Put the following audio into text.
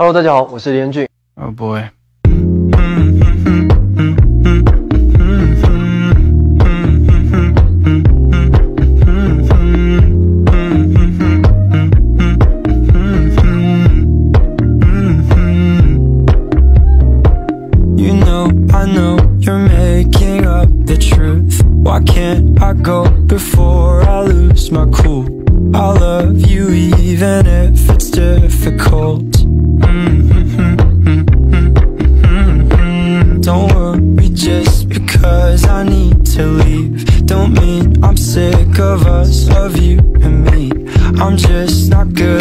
Hello， 大家好，我是连俊。 Oh boy. You know, I know you're making up the truth. Why can't I go before I lose my cool? I love you even if it's difficult. Don't worry just because I need to leave. Don't mean I'm sick of us, of you and me. I'm just not good